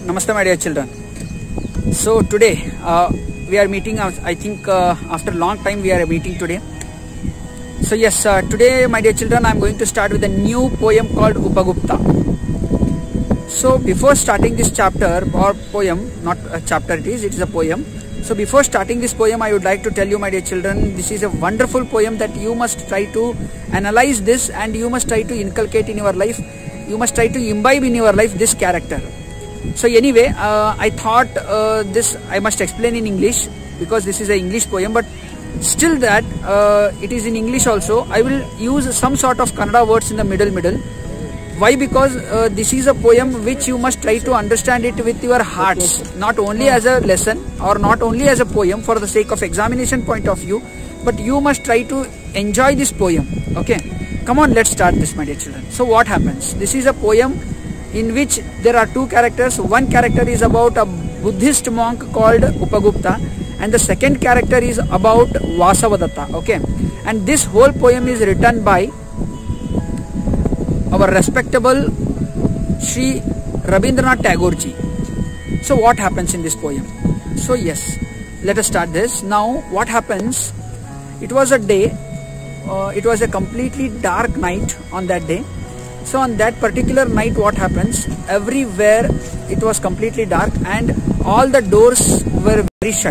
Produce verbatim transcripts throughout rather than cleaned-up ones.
Namaste, my dear children. So today uh, we are meeting. I think uh, after a long time we are meeting today. So yes, uh, today, my dear children, I am going to start with a new poem called Upagupta. So before starting this chapter or poem, not a chapter it is, it is a poem. So before starting this poem, I would like to tell you, my dear children, this is a wonderful poem that you must try to analyze this and you must try to inculcate in your life. You must try to imbibe in your life this character. So anyway, uh, I thought uh, this I must explain in English because this is an English poem, but still that uh, it is in English also. I will use some sort of Kannada words in the middle middle. Why? Because uh, this is a poem which you must try to understand it with your hearts, not only as a lesson or not only as a poem for the sake of examination point of view, but you must try to enjoy this poem. Okay, come on, let's start this, my dear children. So what happens? This is a poem in which there are two characters. One character is about a Buddhist monk called Upagupta, and the second character is about Vasavadatta. Okay, and this whole poem is written by our respectable Sri Rabindranath Tagore ji. So what happens in this poem? So yes, let us start this. Now what happens? It was a day, uh, it was a completely dark night on that day. So on that particular night, what happens? Everywhere it was completely dark and all the doors were very shut.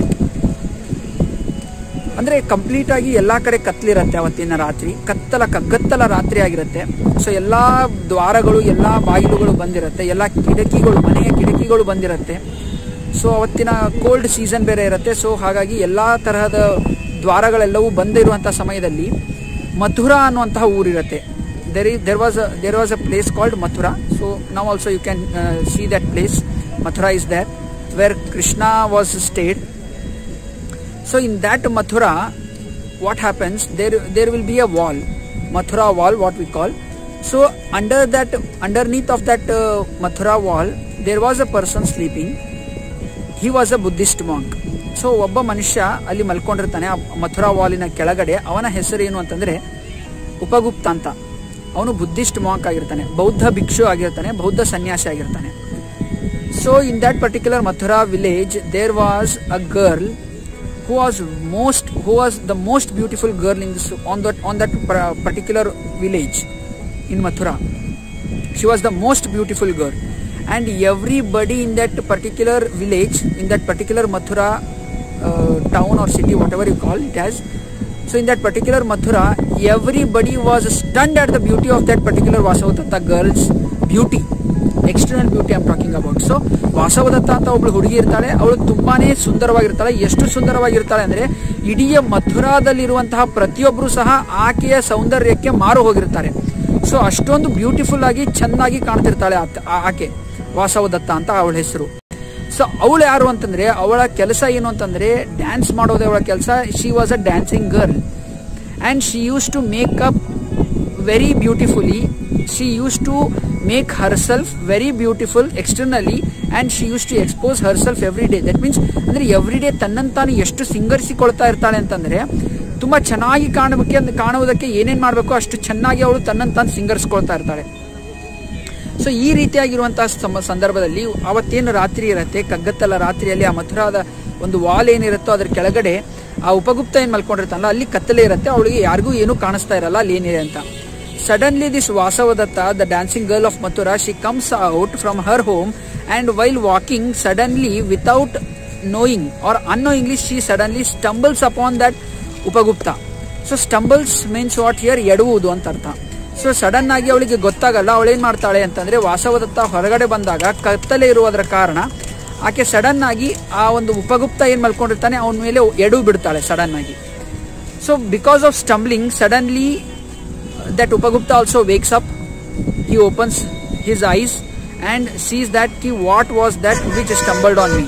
ಅಂದ್ರೆ complete ಆಗಿ ಎಲ್ಲಾ ಕಡೆ ಕತ್ತಲಿರುತ್ತೆ. ಅವತ್ತಿನ ರಾತ್ರಿ ಕತ್ತಲ ಕಗ್ಗತ್ತಲ ರಾತ್ರಿ ಆಗಿರುತ್ತೆ. So ಎಲ್ಲಾ ದ್ವಾರಗಳು, ಎಲ್ಲಾ ಬಾಗಿಲುಗಳು ಬಂದಿರುತ್ತೆ, ಎಲ್ಲಾ ಕಿಟಕಿಗಳು, ಮನೆಯ ಕಿಟಕಿಗಳು ಬಂದಿರುತ್ತೆ. ಸೊ ಅವತ್ತಿನ ಕೋಲ್ಡ್ ಸೀಸನ್ ಬೇರೆ ಇರುತ್ತೆ. ಸೊ ಹಾಗಾಗಿ ಎಲ್ಲಾ ತರಹದ ದ್ವಾರಗಳೆಲ್ಲವೂ ಬಂದಿರುವಂತಹ ಸಮಯದಲ್ಲಿ ಮಥುರಾ ಅನ್ನುವಂತಹ ಊರಿರುತ್ತೆ. There is there was a there was a place called Mathura. So now also you can uh, see that place. Mathura is there where Krishna was stayed. So in that Mathura, what happens? There there will be a wall, Mathura wall, what we call. So under that, underneath of that uh, Mathura wall, there was a person sleeping. He was a Buddhist monk. So ಒಬ್ಬ ಮನುಷ್ಯ ಅಲ್ಲಿ ಮಲ್ಕೊಂಡಿರ್ತಾನೆ ಆ ಮಥುರಾ ವಾಲಿನ ಕೆಳಗಡೆ. ಅವನ ಹೆಸರು ಏನು ಅಂತಂದ್ರೆ ಉಪಗುಪ್ತ ಅಂತ. ಅವನು ಬುದ್ಧಿಸ್ಟ್ ಮಾಂಕ್ ಆಗಿರ್ತಾನೆ, ಬೌದ್ಧ ಭಿಕ್ಷು ಆಗಿರ್ತಾನೆ, ಬೌದ್ಧ ಸನ್ಯಾಸಿ ಆಗಿರ್ತಾನೆ. So in that particular Mathura village there was a girl who was most who was the most beautiful girl in this on that on that particular village in Mathura. She was the most beautiful girl, and everybody in that particular village, in that particular Mathura uh, town or city, whatever you call it as, so in that particular Mathura, everybody was stunned at the beauty of that particular Vasavadatta girl's beauty. External beauty I am talking about. So Vasavadatta ಅಂತ ಒಬ್ಳು ಹುಡುಗಿ ಇರ್ತಾಳೆ. ಅವಳು ತುಂಬಾನೇ ಸುಂದರವಾಗಿರ್ತಾಳೆ. ಎಷ್ಟು ಸುಂದರವಾಗಿರ್ತಾಳೆ ಅಂದ್ರೆ ಇಡೀ ಮಥುರಾದಲ್ಲಿರುವಂತಹ ಪ್ರತಿಯೊಬ್ಬರು ಸಹ ಆಕೆಯ ಸೌಂದರ್ಯಕ್ಕೆ ಮಾರು ಹೋಗಿರ್ತಾರೆ. ಸೊ ಅಷ್ಟೊಂದು ಬ್ಯೂಟಿಫುಲ್ ಆಗಿ ಚೆನ್ನಾಗಿ ಕಾಣ್ತಿರ್ತಾಳೆ ಆಕೆ, ವಾಸವದತ್ತ ಅಂತ ಅವಳ ಹೆಸರು. ಸೊ ಅವಳು ಯಾರು ಅಂತಂದ್ರೆ ಅವಳ ಕೆಲಸ ಏನು ಅಂತಂದ್ರೆ ಡ್ಯಾನ್ಸ್ ಮಾಡೋದೇ ಅವಳ ಕೆಲಸ. She was a dancing girl and she used to make up very beautifully. She used to make herself very beautiful externally and she used to expose herself every day. That means ಅಂದ್ರೆ every day ತನ್ನನ್ನು ತಾನು ಎಷ್ಟು ಸಿಂಗರಿಸಿಕೊಳ್ತಾ ಇರ್ತಾಳೆ ಅಂತಂದ್ರೆ ತುಂಬಾ ಚೆನ್ನಾಗಿ ಕಾಣಬೇಕು ಕಾಣುವುದಕ್ಕೆ ಏನೇನ್ ಮಾಡಬೇಕು ಅಷ್ಟು ಚೆನ್ನಾಗಿ ಅವಳು ತನ್ನನ್ನು ತಾನು ಸಿಂಗರಿಸಿಕೊಳ್ತಾ ಇರ್ತಾಳೆ. ಸೊ ಈ ರೀತಿಯಾಗಿರುವಂತಹ ಸಂದರ್ಭದಲ್ಲಿ ಅವತ್ತೇನು ರಾತ್ರಿ ಇರುತ್ತೆ, ಕಗ್ಗತ್ತಲ ರಾತ್ರಿಯಲ್ಲಿ ಆ ಮಥುರಾದ ಒಂದು ವಾಲ್ ಏನಿರುತ್ತೋ ಅದ್ರ ಕೆಳಗಡೆ ಆ ಉಪಗುಪ್ತ ಏನ್ ಮಲ್ಕೊಂಡಿರ್ತಾನಲ್ಲ ಅಲ್ಲಿ ಕತ್ತಲೆ ಇರುತ್ತೆ. ಅವಳಿಗೆ ಯಾರಿಗೂ ಏನು ಕಾಣಿಸ್ತಾ ಇರಲ್ಲ ಅಲ್ಲಿ ಏನಿದೆ ಅಂತ. Suddenly this Vasavadatta, the dancing girl of Mathura, she comes out from her home and while walking suddenly without knowing or unknowingly she suddenly stumbles upon that Upagupta. So stumbles means what here? ಎಡುವುದು ಅಂತ ಅರ್ಥ. So sudden ಆಗಿ ಅವಳಿಗೆ ಗೊತ್ತಾಗಲ್ಲ. ಅವಳೇನ್ ಮಾಡ್ತಾಳೆ ಅಂತಂದ್ರೆ ವಾಸವದತ್ತ ಹೊರಗಡೆ ಬಂದಾಗ ಕತ್ತಲೆ ಇರುವುದರ ಕಾರಣ ಆಕೆ ಸಡನ್ ಆಗಿ ಆ ಒಂದು ಉಪಗುಪ್ತ ಏನ್ ಮಲ್ಕೊಂಡಿರ್ತಾನೆ ಅವನ ಮೇಲೆ ಎಡು ಬಿಡ್ತಾಳೆ ಸಡನ್ ಆಗಿ. So because of stumbling suddenly that Upagupta also wakes up. He opens his eyes and sees that ki what was that which stumbled on me.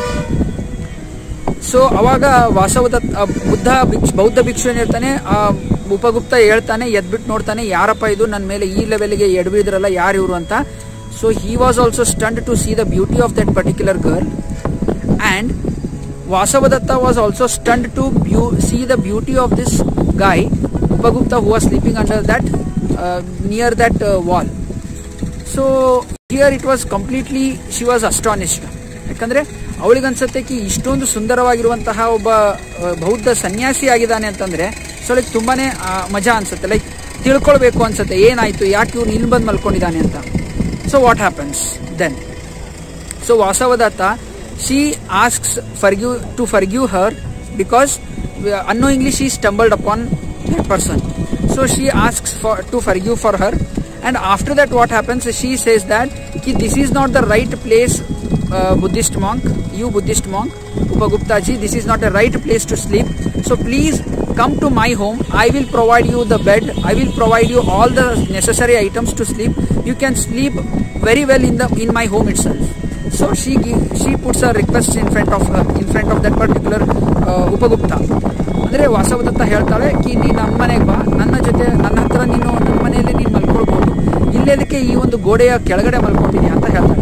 So ಅವಾಗ ವಾಸವದತ್ತ ಬುದ್ಧ ಬೌದ್ಧ ಭಿಕ್ಷು ಏನಿರ್ತಾನೆ ಆ ಉಪಗುಪ್ತ ಹೇಳ್ತಾನೆ, ಎದ್ಬಿಟ್ಟು ನೋಡ್ತಾನೆ, ಯಾರಪ್ಪ ಇದು ನನ್ನ ಮೇಲೆ ಈ ಲೆವೆಲ್ಗೆ ಎಡಬಿದ್ರಲ್ಲ, ಯಾರು ಇವರು ಅಂತ. So he was also stunned to see the beauty of that particular girl, and Vasavadatta was also stunned to see the beauty of this guy Upagupta who was sleeping under that uh, near that uh, wall. So here it was completely she was astonished. ಯಾಕಂದ್ರೆ ಅವಳಿಗನ್ಸತ್ತೆ ಕಿ ಇಷ್ಟೊಂದು ಸುಂದರವಾಗಿರುವಂತಹ ಒಬ್ಬ ಬೌದ್ಧ ಸನ್ಯಾಸಿ ಆಗಿದ್ದಾನೆ ಅಂತಂದ್ರೆ so like ತುಂಬಾನೇ ಮಜಾ ಅನ್ಸುತ್ತೆ, ಲೈಕ್ ತಿಳ್ಕೊಳ್ಬೇಕು ಅನ್ಸುತ್ತೆ ಏನಾಯ್ತು, ಯಾಕೆ ಇವ್ನು ಇಲ್ಲಿ ಬಂದು ಮಲ್ಕೊಂಡಿದ್ದಾನೆ ಅಂತ. So what happens then? So Vasavadatta she asks forgive to forgive her because uh, unknowingly she stumbled upon that person. So she asks for to forgive for her, and after that what happens, she says that ki this is not the right place, uh, Buddhist monk, you Buddhist monk Upagupta ji, this is not a right place to sleep, so please come to my home, I will provide you the bed, I will provide you all the necessary items to sleep, you can sleep very well in the in my home itself. So she she puts a request in front of her, in front of that particular uh, Upagupta. ಅಂದರೆ ವಾಸವದತ್ತ ಹೇಳ್ತಾಳೆ ಕಿ ನೀ ನಮ್ಮ ಮನೆಗೆ ಬಾ, ನನ್ನ ಜೊತೆ ನನ್ನ ಹತ್ರ ನೀನು ನನ್ನ ಮನೆಯಲ್ಲಿ ನೀನು ಮಲ್ಕೊಳ್ಬೋದು, ಇಲ್ಲೇದಕ್ಕೆ ಈ ಒಂದು ಗೋಡೆಯ ಕೆಳಗಡೆ ಮಲ್ಕೊಂಡಿದ್ಯಾ ಅಂತ ಹೇಳ್ತಾಳೆ.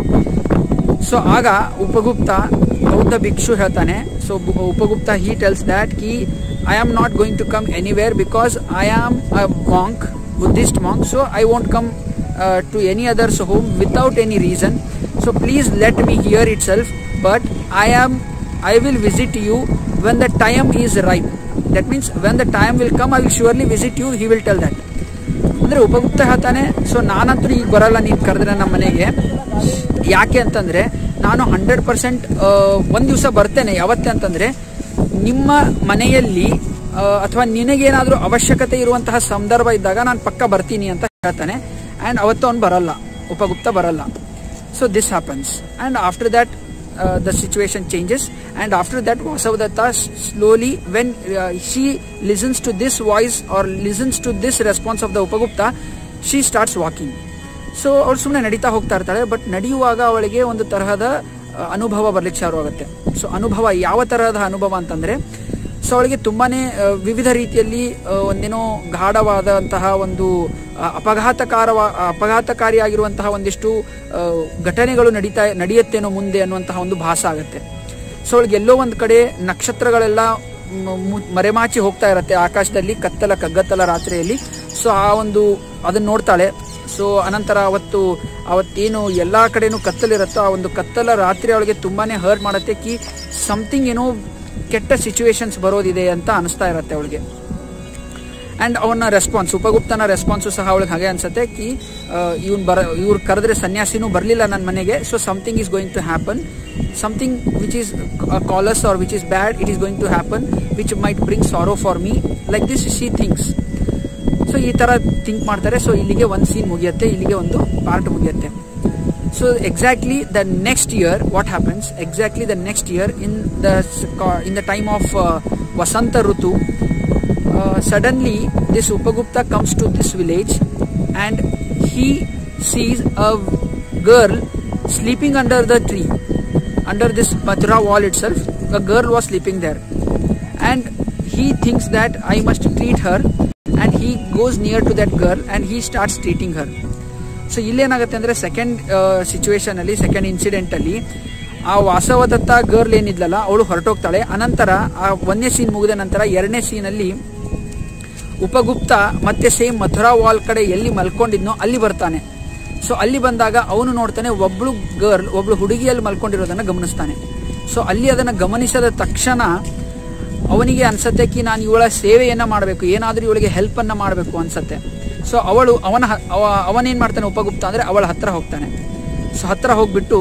ಸೊ ಆಗ ಉಪಗುಪ್ತ ಬೌದ್ಧ ಭಿಕ್ಷು ಹೇಳ್ತಾನೆ, so Upagupta he tells that ಕಿ I am not going to come anywhere because I am a monk, Buddhist monk, so I won't come to any others home without any reason. So please let me here itself, but I am I will visit you when the time is ripe. That means when the time will come, I will surely visit you, he will tell that. ಅಂದ್ರೆ ಉಪಗುಪ್ತ ಹೇಳ್ತಾನೆ, so ನಾನಂತೂ ಈಗ ಬರಲ್ಲ ನೀನು ಕರೆದ್ರೆ ನಮ್ಮ ಮನೆಗೆ, ಯಾಕೆ ಅಂತಂದ್ರೆ ನಾನು ಹಂಡ್ರೆಡ್ ಪರ್ಸೆಂಟ್ ಒಂದ್ ದಿವಸ ಬರ್ತೇನೆ. ಯಾವತ್ತೆ ಅಂತಂದ್ರೆ ನಿಮ್ಮ ಮನೆಯಲ್ಲಿ ಅಥವಾ ನಿನಗೇನಾದ್ರೂ ಅವಶ್ಯಕತೆ ಇರುವಂತಹ ಸಂದರ್ಭ ಇದ್ದಾಗ ನಾನು ಪಕ್ಕ ಬರ್ತೀನಿ ಅಂತ ಹೇಳ್ತಾನೆ. ಅಂಡ್ ಅವತ್ತು ಅವ್ನು ಬರಲ್ಲ, ಉಪಗುಪ್ತ ಬರಲ್ಲ. So this happens, and after that uh, the situation changes, and after that Vasavadatta slowly, when uh, she listens to this voice or listens to this response of the Upagupta, she starts walking. So ಅವಳು ಸುಮ್ಮನೆ ನಡೀತಾ ಹೋಗ್ತಾ ಇರ್ತಾಳೆ, but ನಡೆಯುವಾಗ ಅವಳಿಗೆ ಒಂದು ತರಹದ ಅನುಭವ ಬರ್ಲಿಕ್ಕೆ ಶುರು ಆಗುತ್ತೆ. ಸೊ ಅನುಭವ ಯಾವ ತರಹದ ಅನುಭವ ಅಂತಂದ್ರೆ, ಸೊ ಅವಳಿಗೆ ತುಂಬಾನೇ ವಿವಿಧ ರೀತಿಯಲ್ಲಿ ಒಂದೇನೋ ಗಾಢವಾದಂತಹ ಒಂದು ಅಪಘಾತಕಾರ ಅಪಘಾತಕಾರಿಯಾಗಿರುವಂತಹ ಒಂದಿಷ್ಟು ಘಟನೆಗಳು ನಡೀತಾ ನಡೆಯುತ್ತೇನೋ ಮುಂದೆ ಅನ್ನುವಂತಹ ಒಂದು ಭಾಸ ಆಗುತ್ತೆ. ಸೊ ಅವಳಿಗೆ ಎಲ್ಲೋ ಒಂದು ಕಡೆ ನಕ್ಷತ್ರಗಳೆಲ್ಲ ಮರೆಮಾಚಿ ಹೋಗ್ತಾ ಇರತ್ತೆ ಆಕಾಶದಲ್ಲಿ, ಕತ್ತಲ ಕಗ್ಗತ್ತಲ ರಾತ್ರಿಯಲ್ಲಿ. ಸೊ ಆ ಒಂದು ಅದನ್ನ ನೋಡ್ತಾಳೆ. ಸೊ ಅನಂತರ ಅವತ್ತು ಅವತ್ತೇನು ಎಲ್ಲಾ ಕಡೆನೂ ಕತ್ತಲಿರುತ್ತೋ ಆ ಒಂದು ಕತ್ತಲ ರಾತ್ರಿ ಅವಳಿಗೆ ತುಂಬಾನೇ ಹರ್ಟ್ ಮಾಡುತ್ತೆ ಕಿ ಸಮಥಿಂಗ್ ಏನೋ ಕೆಟ್ಟ ಸಿಚುವೇಶನ್ಸ್ ಬರೋದಿದೆ ಅಂತ ಅನಿಸ್ತಾ ಇರತ್ತೆ ಅವಳಿಗೆ. ಅಂಡ್ ಅವನ ರೆಸ್ಪಾನ್ಸ್, ಉಪಗುಪ್ತನ ರೆಸ್ಪಾನ್ಸು ಸಹ ಅವಳಿಗೆ ಹಾಗೆ ಅನ್ಸುತ್ತೆ ಕಿ ಇವ್ನು ಬರ ಇವ್ರು ಕರೆದ್ರೆ ಸನ್ಯಾಸಿನೂ ಬರಲಿಲ್ಲ ನನ್ನ ಮನೆಗೆ, so something is going to happen, something which is callous or which is bad, it is going to happen which might bring sorrow for me, like this she thinks. So ಈ ತರ ಥಿಂಕ್ ಮಾಡ್ತಾರೆ. So ಇಲ್ಲಿಗೆ ಒಂದು scene ಮುಗಿಯುತ್ತೆ, ಇಲ್ಲಿಗೆ ಒಂದು part ಮುಗಿಯುತ್ತೆ. So exactly the next year, what happens? Exactly the next year, in the in the time of uh, Vasanta Rutu, uh, suddenly this Upagupta comes to this village, and he sees a girl sleeping under the tree, under this Mathura wall itself. A girl was sleeping there, and he thinks that I must treat her, and he goes near to that girl and he starts treating her. So ಇಲ್ಲೇನಾಗುತ್ತೆ ಅಂದ್ರೆ second situation ಅಲ್ಲಿ, second incident ಅಲ್ಲಿ ಆ Vasavadatta girl ಏನಿದ್ಲಲ್ಲ ಅವಳು ಹೊರಟೋಗ್ತಾಳೆ. ಅನಂತರ ಆ ಒಂದನೇ scene ಮುಗಿದ ನಂತರ ಎರಡನೇ ಸೀನ್ ಅಲ್ಲಿ ಉಪಗುಪ್ತ ಮತ್ತೆ ಸೇಮ್ ಮಥುರಾ ವಾಲ್ ಕಡೆ ಎಲ್ಲಿ ಮಲ್ಕೊಂಡಿದ್ನೋ ಅಲ್ಲಿ ಬರ್ತಾನೆ. ಸೊ ಅಲ್ಲಿ ಬಂದಾಗ ಅವನು ನೋಡ್ತಾನೆ ಒಬ್ಳು ಗರ್ಲ್, ಒಬ್ಳು ಹುಡುಗಿಯಲ್ಲಿ ಮಲ್ಕೊಂಡಿರೋದನ್ನ ಗಮನಿಸ್ತಾನೆ. ಸೊ ಅಲ್ಲಿ ಅದನ್ನ ಗಮನಿಸಿದ ತಕ್ಷಣ ಅವನಿಗೆ ಅನ್ಸತ್ತೆ ಕಿ ನಾನು ಇವಳ ಸೇವೆಯನ್ನ ಮಾಡಬೇಕು, ಏನಾದ್ರೂ ಇವಳಿಗೆ ಹೆಲ್ಪ್ ಅನ್ನ ಮಾಡಬೇಕು ಅನ್ಸತ್ತೆ. ಸೊ ಅವಳು ಅವನ ಅವನೇನ್ ಮಾಡ್ತಾನೆ ಉಪಗುಪ್ತ ಅಂದ್ರೆ ಅವಳ ಹತ್ರ ಹೋಗ್ತಾನೆ. ಸೊ ಹತ್ರ ಹೋಗ್ಬಿಟ್ಟು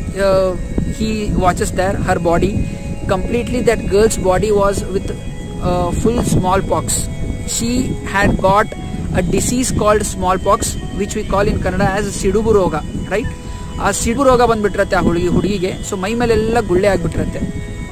he watches there her body completely, that girl's body was with full small pox. She had got a disease called small pox which we call in Kannada as ಸಿಡುಬು ರೋಗ, ರೈಟ್? ಆ ಸಿಡುಬು ರೋಗ ಬಂದ್ಬಿಟ್ಟಿರತ್ತೆ ಆ ಹುಡುಗಿ ಹುಡುಗಿಗೆ. ಸೊ ಮೈ ಮೇಲೆಲ್ಲ ಗುಳ್ಳೆ ಆಗ್ಬಿಟ್ಟಿರತ್ತೆ.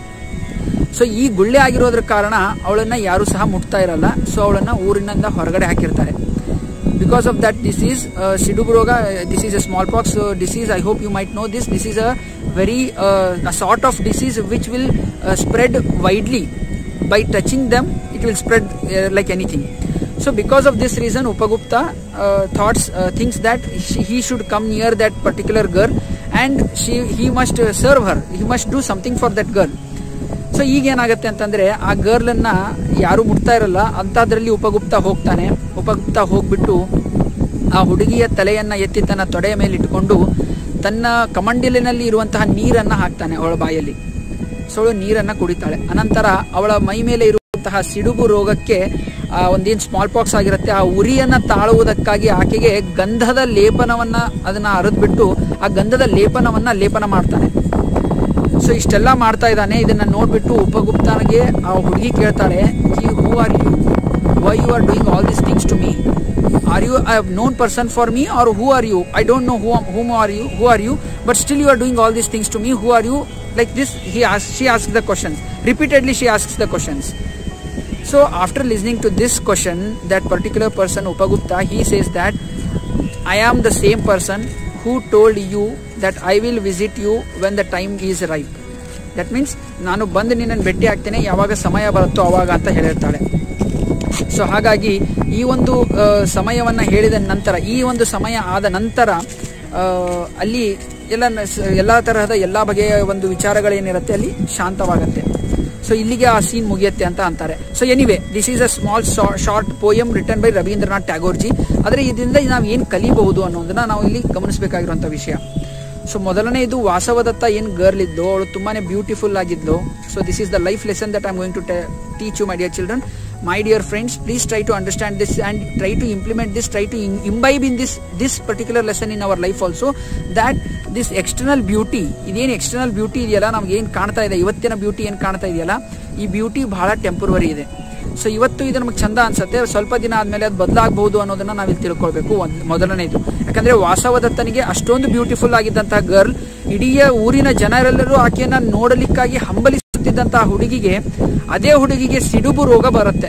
ಸೊ ಈ ಗುಳ್ಳೆ ಆಗಿರೋದ್ರ ಕಾರಣ ಅವಳನ್ನ ಯಾರು ಸಹ ಮುಟ್ತಾ ಇರಲ್ಲ. ಸೊ ಅವಳನ್ನ ಊರಿನಿಂದ ಹೊರಗಡೆ ಹಾಕಿರ್ತಾರೆ. Because of that disease, uh, Sidubu Roga, uh, this is a smallpox uh, disease. I hope you might know this. This is a very uh, a sort of disease which will uh, spread widely. By touching them, it will spread uh, like anything. So because of this reason, Upagupta uh, thoughts uh, thinks that she, he should come near that particular girl, and she he must uh, serve her. He must do something for that girl. So ಈಗ ಏನಾಗುತ್ತೆ ಅಂತಂದ್ರೆ ಆ girl ಅನ್ನ ಯಾರು ಮುಟ್ತಾ ಇರಲ್ಲ ಅಂತದ್ರಲ್ಲಿ ಉಪಗುಪ್ತ ಹೋಗ್ತಾನೆ. ಉಪಗುಪ್ತ ಹೋಗ್ಬಿಟ್ಟು ಆ ಹುಡುಗಿಯ ತಲೆಯನ್ನ ಎತ್ತಿ ತನ್ನ ತೊಡೆಯ ಮೇಲೆ ಇಟ್ಟುಕೊಂಡು ತನ್ನ ಕಮಂಡಲಿನಲ್ಲಿ ಇರುವಂತಹ ನೀರನ್ನ ಹಾಕ್ತಾನೆ ಅವಳ ಬಾಯಲ್ಲಿ. ಸೊ ಅವಳು ನೀರನ್ನ ಕುಡಿತಾಳೆ. ಅನಂತರ ಅವಳ ಮೈ ಮೇಲೆ ಇರುವಂತಹ ಸಿಡುಬು ರೋಗಕ್ಕೆ ಒಂದೇನು ಸ್ಮಾಲ್ ಪಾಕ್ಸ್ ಆಗಿರುತ್ತೆ, ಆ ಉರಿಯನ್ನ ತಾಳುವುದಕ್ಕಾಗಿ ಆಕೆಗೆ ಗಂಧದ ಲೇಪನವನ್ನ ಅದನ್ನ ಅರೆದ್ಬಿಟ್ಟು ಆ ಗಂಧದ ಲೇಪನವನ್ನ ಲೇಪನ ಮಾಡ್ತಾನೆ. ಸೊ ಇಷ್ಟೆಲ್ಲ ಮಾಡ್ತಾ ಇದ್ದಾನೆ. ಇದನ್ನ ನೋಡ್ಬಿಟ್ಟು ಉಪಗುಪ್ತನಿಗೆ ಆ ಹುಡುಗಿ ಕೇಳ್ತಾಳೆ, who are you, why you are doing all these things to me, are you a known person for me or who are you? I don't know who whom are you, who are you, but still you are doing all these things to me. Who are you? Like this, he asks, she asks the questions repeatedly. She asks the questions. So after listening to this question, that particular person, Upagupta, he says that I am the same person who told you that I will visit you when the time is ripe. That means ನಾನು ಬಂದು ನಿನ್ನನ್ನು ಭೇಟಿ ಆಗ್ತೇನೆ ಯಾವಾಗ ಸಮಯ ಬರುತ್ತೋ ಅವಾಗ ಅಂತ ಹೇಳಿರ್ತಾಳೆ. So ಹಾಗಾಗಿ ಈ ಒಂದು ಸಮಯವನ್ನ ಹೇಳಿದ ನಂತರ, ಈ ಒಂದು ಸಮಯ ಆದ ನಂತರ ಅಲ್ಲಿ ಎಲ್ಲ ಎಲ್ಲಾ ತರಹದ ಎಲ್ಲಾ ಬಗೆಯ ಒಂದು ವಿಚಾರಗಳೇನಿರುತ್ತೆ ಅಲ್ಲಿ ಶಾಂತವಾಗುತ್ತೆ. ಸೊ ಇಲ್ಲಿಗೆ ಆ ಸೀನ್ ಮುಗಿಯುತ್ತೆ ಅಂತ ಅಂತಾರೆ. So anyway, this is a small short poem written by Rabindranath Tagore ji. ಆದರೆ ಇದರಿಂದ ನಾವು ಏನು ಕಲಿಬಹುದು ಅನ್ನೋದನ್ನ ನಾವು ಇಲ್ಲಿ ಗಮನಿಸಬೇಕಾಗಿರುವಂತ ವಿಷಯ. ಸೊ ಮೊದಲನೇ ಇದು ವಾಸವದತ್ತ ಏನ್ ಗರ್ಲ್ ಇದ್ಲು, ಅವಳು ತುಂಬಾನೇ ಬ್ಯೂಟಿಫುಲ್ ಆಗಿದ್ಲು. So this is the life lesson that I am going to teach you, my dear children. My dear friends, please try to understand this and try to implement this, try to imbibe in this this particular lesson in our life also, that this external beauty, ಇದೇನು external beauty ಇದೆಯಲ್ಲ, ನಮ್ಗೆ ಏನು ಕಾಣ್ತಾ ಇದೆ, ಇವತ್ತಿನ beauty ಏನು ಕಾಣ್ತಾ ಇದೆಯಲ್ಲ, ಈ ಬ್ಯೂಟಿ ಬಹಳ ಟೆಂಪರರಿ ಇದೆ. ಸೊ ಇವತ್ತು ಇದು ನಮಗೆ ಚಂದ ಅನ್ಸುತ್ತೆ, ಸ್ವಲ್ಪ ದಿನ ಆದ್ಮೇಲೆ ಅದು ಬದಲಾಗಬಹುದು ಅನ್ನೋದನ್ನ ನಾವಿಲ್ಲಿ ತಿಳ್ಕೊಳ್ಬೇಕು. ಮೊದಲನೇದು, ಯಾಕಂದ್ರೆ ವಾಸವದತ್ತನಿಗೆ ಅಷ್ಟೊಂದು ಬ್ಯೂಟಿಫುಲ್ ಆಗಿದ್ದಂತಹ ಗರ್ಲ್, ಇಡೀ ಊರಿನ ಜನರೆಲ್ಲರೂ ಆಕೆಯನ್ನ ನೋಡಲಿಕ್ಕಾಗಿ ಹಂಬಲಿಸುತ್ತಿದ್ದಂತಹ ಹುಡುಗಿಗೆ, ಅದೇ ಹುಡುಗಿಗೆ ಸಿಡುಬು ರೋಗ ಬರುತ್ತೆ.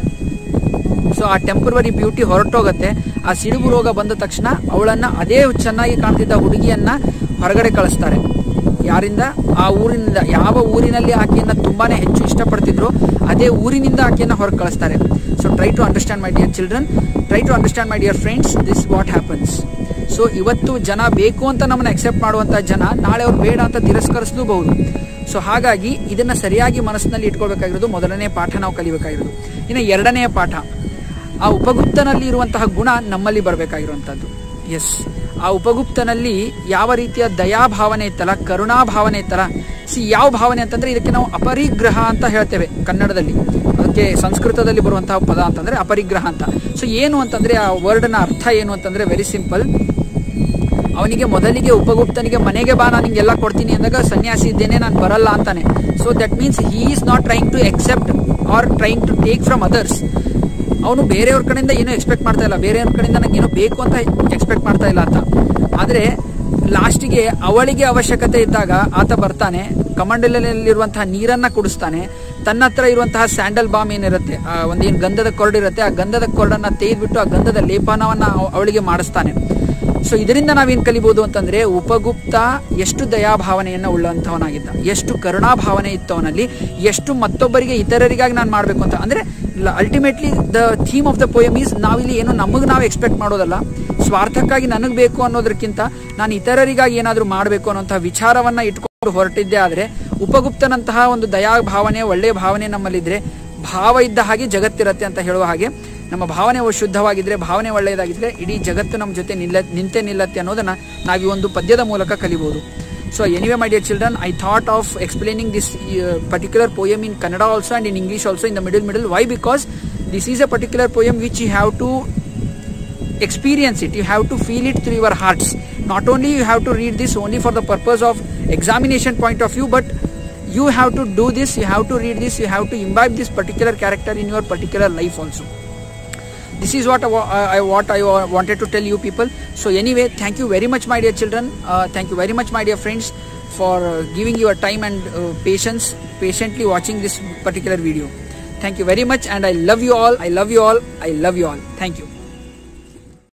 ಸೊ ಆ ಟೆಂಪರರಿ ಬ್ಯೂಟಿ ಹೊರಟೋಗತ್ತೆ. ಆ ಸಿಡುಬು ರೋಗ ಬಂದ ತಕ್ಷಣ ಅವಳನ್ನ, ಅದೇ ಚೆನ್ನಾಗಿ ಕಾಣ್ತಿದ್ದ ಹುಡುಗಿಯನ್ನ ಹೊರಗಡೆ ಕಳಿಸ್ತಾರೆ. ಯಾರಿಂದ? ಆ ಊರಿನಿಂದ. ಯಾವ ಊರಿನಲ್ಲಿ ಆಕೆಯನ್ನ ತುಂಬಾನೇ ಹೆಚ್ಚು ಇಷ್ಟಪಡ್ತಿದ್ರು ಅದೇ ಊರಿನಿಂದ ಆಕೆಯನ್ನ ಹೊರಗೆ ಕಳಿಸ್ತಾರೆ. So try to understand my dear children, try to understand my dear friends, this what happens. So ಇವತ್ತು ಜನ ಬೇಕು ಅಂತ ನಮ್ಮನ್ನ ಅಕ್ಸೆಪ್ಟ್ ಮಾಡುವಂತಹ ಜನ ನಾಳೆ ಅವ್ರು ಬೇಡ ಅಂತ ತಿರಸ್ಕರಿಸಲೂಬಹುದು. ಸೊ ಹಾಗಾಗಿ ಇದನ್ನ ಸರಿಯಾಗಿ ಮನಸ್ಸಿನಲ್ಲಿ ಇಟ್ಕೊಳ್ಬೇಕಾಗಿರೋದು ಮೊದಲನೇ ಪಾಠ ನಾವು ಕಲಿಬೇಕಾಗಿರೋದು. ಇನ್ನು ಎರಡನೆಯ ಪಾಠ, ಆ ಉಪಗುಪ್ತನಲ್ಲಿ ಇರುವಂತಹ ಗುಣ ನಮ್ಮಲ್ಲಿ ಬರಬೇಕಾಗಿರುವಂತದ್ದು. ಎಸ್, ಆ ಉಪಗುಪ್ತನಲ್ಲಿ ಯಾವ ರೀತಿಯ ದಯಾಭಾವನೆ ಇತ್ತಲ್ಲ, ಕರುಣಾ ಭಾವನೆ ಇತ್ತಲ್ಲ. ಸಿ ಯಾವ ಭಾವನೆ ಅಂತಂದ್ರೆ, ಇದಕ್ಕೆ ನಾವು ಅಪರಿಗ್ರಹ ಅಂತ ಹೇಳ್ತೇವೆ ಕನ್ನಡದಲ್ಲಿ, ಅದಕ್ಕೆ ಸಂಸ್ಕೃತದಲ್ಲಿ ಬರುವಂತಹ ಪದ ಅಂತಂದ್ರೆ ಅಪರಿಗ್ರಹ ಅಂತ. ಸೊ ಏನು ಅಂತಂದ್ರೆ, ಆ ವರ್ಡ್ನ ಅರ್ಥ ಏನು ಅಂತಂದ್ರೆ ವೆರಿ ಸಿಂಪಲ್. ಅವನಿಗೆ ಮೊದಲಿಗೆ ಉಪಗುಪ್ತನಿಗೆ ಮನೆಗೆ ಬಾ, ನಾನು ನಿಂಗೆಲ್ಲ ಕೊಡ್ತೀನಿ ಅಂದಾಗ ಸನ್ಯಾಸಿ ಇದ್ದೇನೆ, ನಾನು ಬರಲ್ಲ ಅಂತಾನೆ. So that means he is not trying to accept or trying to take from others. ಅವನು ಬೇರೆಯವ್ರ ಕಡೆಯಿಂದ ಏನೋ ಎಕ್ಸ್ಪೆಕ್ಟ್ ಮಾಡ್ತಾ ಇಲ್ಲ, ಬೇರೆಯವ್ರ ಕಡೆಯಿಂದ ನಂಗೆ ಏನೋ ಬೇಕು ಅಂತ ಎಕ್ಸ್ಪೆಕ್ಟ್ ಮಾಡ್ತಾ ಇಲ್ಲ ಅಂತ. ಆದ್ರೆ ಲಾಸ್ಟಿಗೆ ಅವಳಿಗೆ ಅವಶ್ಯಕತೆ ಇದ್ದಾಗ ಆತ ಬರ್ತಾನೆ, ಕಮಂಡಲಲ್ಲಿರುವಂತಹ ನೀರನ್ನ ಕುಡಿಸ್ತಾನೆ, ತನ್ನ ಹತ್ರ ಇರುವಂತಹ ಸ್ಯಾಂಡಲ್ ಬಾಮ್ ಏನಿರುತ್ತೆ, ಒಂದೇನು ಗಂಧದ ಕೊರಡಿರುತ್ತೆ, ಆ ಗಂಧದ ಕೊರಡನ್ನ ತೆಗೆದ್ಬಿಟ್ಟು ಆ ಗಂಧದ ಲೇಪನವನ್ನ ಅವಳಿಗೆ ಮಾಡಿಸ್ತಾನೆ. ಸೊ ಇದರಿಂದ ನಾವೇನ್ ಕಲಿಬಹುದು ಅಂತಂದ್ರೆ, ಉಪಗುಪ್ತ ಎಷ್ಟು ದಯಾಭಾವನೆಯನ್ನ ಉಳ್ಳಂತವನಾಗಿದ್ದ, ಎಷ್ಟು ಕರುಣಾಭಾವನೆ ಇತ್ತವನಲ್ಲಿ, ಎಷ್ಟು ಮತ್ತೊಬ್ಬರಿಗೆ ಇತರರಿಗಾಗಿ ನಾನು ಮಾಡ್ಬೇಕು ಅಂತ. ಅಂದ್ರೆ ultimately the theme of the poem is, ನಾವಿಲ್ಲಿ ಏನೋ ನಮಗ್ ನಾವು ಎಕ್ಸ್ಪೆಕ್ಟ್ ಮಾಡೋದಲ್ಲ, ಸ್ವಾರ್ಥಕ್ಕಾಗಿ ನನಗ್ ಬೇಕು ಅನ್ನೋದಕ್ಕಿಂತ ನಾನು ಇತರರಿಗಾಗಿ ಏನಾದ್ರೂ ಮಾಡಬೇಕು ಅನ್ನೋಂತಹ ವಿಚಾರವನ್ನ ಇಟ್ಕೊಂಡು ಹೊರಟಿದ್ದೆ. ಆದ್ರೆ ಉಪಗುಪ್ತನಂತಹ ಒಂದು ದಯಾ ಭಾವನೆ, ಒಳ್ಳೆಯ ಭಾವನೆ ನಮ್ಮಲ್ಲಿದ್ರೆ, ಭಾವ ಇದ್ದ ಹಾಗೆ ಜಗತ್ತಿರತ್ತೆ ಅಂತ ಹೇಳುವ ಹಾಗೆ, ನಮ್ಮ ಭಾವನೆ ಶುದ್ಧವಾಗಿದ್ರೆ, ಭಾವನೆ ಒಳ್ಳೆಯದಾಗಿದ್ರೆ ಇಡೀ ಜಗತ್ತು ನಮ್ಮ ಜೊತೆ ನಿಲ್ಲ ನಿಂತೆ ನಿಲ್ಲತ್ತೆ ಅನ್ನೋದನ್ನ ನಾವು ಈ ಒಂದು ಪದ್ಯದ ಮೂಲಕ ಕಲಿಬಹುದು. So anyway my dear children, I thought of explaining this particular poem in Kannada also and in English also in the middle middle. Why? Because this is a particular poem which you have to experience it, you have to feel it through your hearts. Not only you have to read this only for the purpose of examination point of view, but you have to do this, you have to read this, you have to imbibe this particular character in your particular life also. This is what I, I what I wanted to tell you people. So anyway, thank you very much my dear children, uh, thank you very much my dear friends for uh, giving your time and uh, patience, patiently watching this particular video. Thank you very much, and I love you all, I love you all, I love you all. Thank you.